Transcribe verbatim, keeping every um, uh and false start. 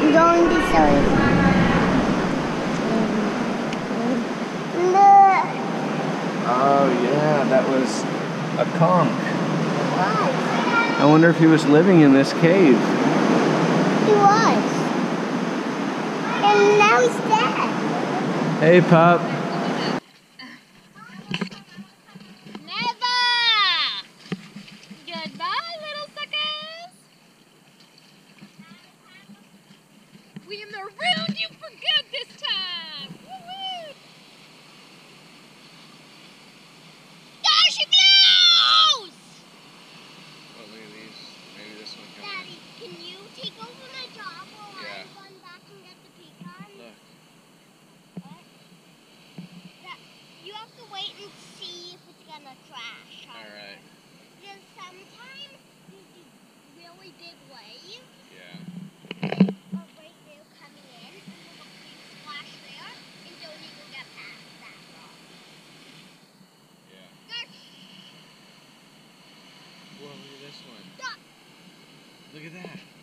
I'm going to show you. Look. Oh yeah, that was a conch. What? I wonder if he was living in this cave. He was. And now he's dead. Hey, pup. Never! Goodbye, little suckers! We marooned you for good this time! Woo-woo! There she blows! Oh, look at these. Maybe this one can. Daddy, can you take over my job while Yeah. I'm going back and get the pecan? Look. What? That, you have to wait and see if it's gonna crash. Alright. Because sometimes there's these really big waves. Yeah. Or right there coming in, and there's a big splash there, and don't even get past that rock. Yeah. That's Whoa, look at this one. Stop. Look at that.